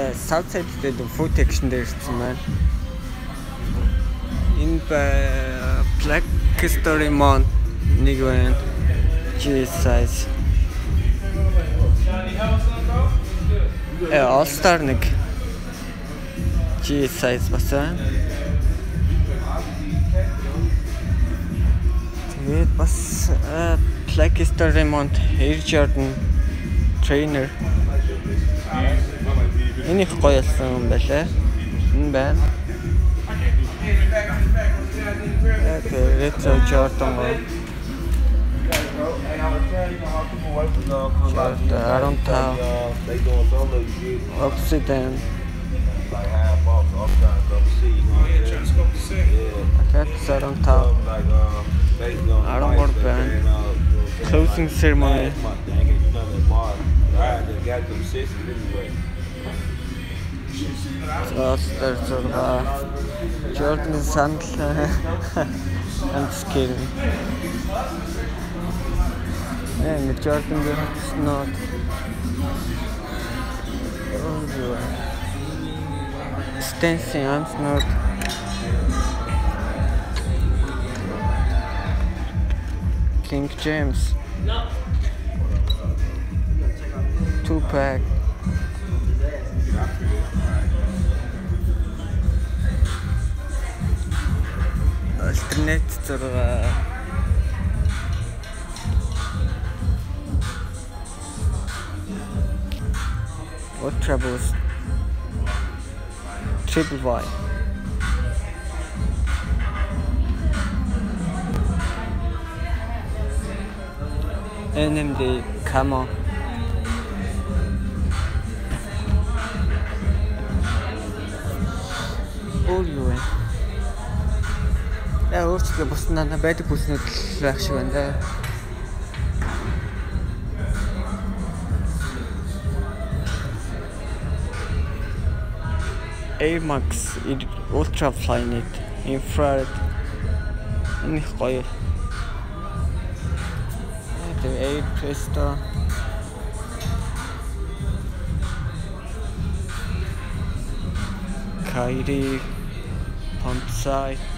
Southside дээр food action дээр ирсэн байна. Энэ Black Story Mount нэг байна. G-size. All-Star нэг G-size бас байна. Тэгээд бас Black Story Mount Air Jordan trainer. Энийг гоё ялсан юм байлаа. Энэ байна. Retro Jordan. Oxygen. That's around top. Closing ceremony. There's Jordan sandal and skin. And the Jordan is not. Stencing, I'm not. King James. 2-pack. Alternate Ultra Boost Triple Y. NMD Camo. All you win. Өөрчлөлт буснаа байдаг бүснүүд л байх шиг байна да. Air Max Ultra Flyknit Infrared. Энэ гоё. Тэгээ Air Presto. Kyrie Pump Side.